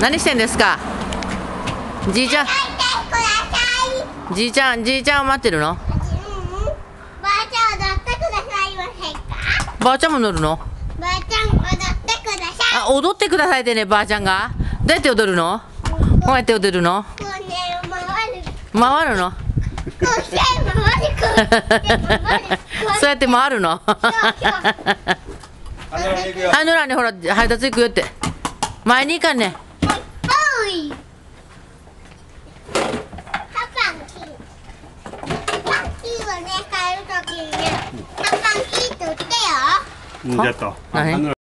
何してんですか。じいちゃん、じいちゃんを待ってるの。 ばあちゃん踊ってくださいませんか。 ばあちゃんも乗るの。 ばあちゃん踊ってください。 あ、踊ってくださいってね、ばあちゃんが。どうやって踊るの。こうやって踊るの。 こうね、回る。 回るの。 こうして回る。こうして回る。 そうやって回るの。 そうはい、のらね、ほら、配達行くよって。前に行かんね。 おい。パパンキー。パパンキーをね、買えるときにね、パパンキーって売ってよ。 じゃあと。 何。